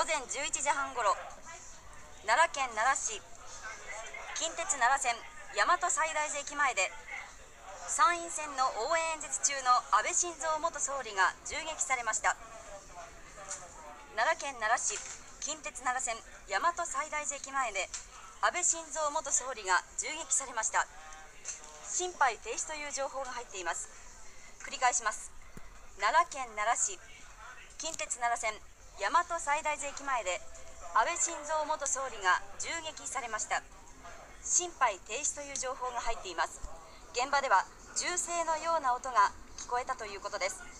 前11時半ごろ、奈良県奈良市近鉄奈良線大和西大寺駅前で参院選の応援演説中の安倍晋三元総理が銃撃されました。奈良県奈良市近鉄奈良線大和西大寺駅前で安倍晋三元総理が銃撃されました。心肺停止という情報が入っています。繰り返します。奈良県奈良市近鉄奈良線大和西大寺駅前で安倍晋三元総理が銃撃されました。心肺停止という情報が入っています。現場では銃声のような音が聞こえたということです。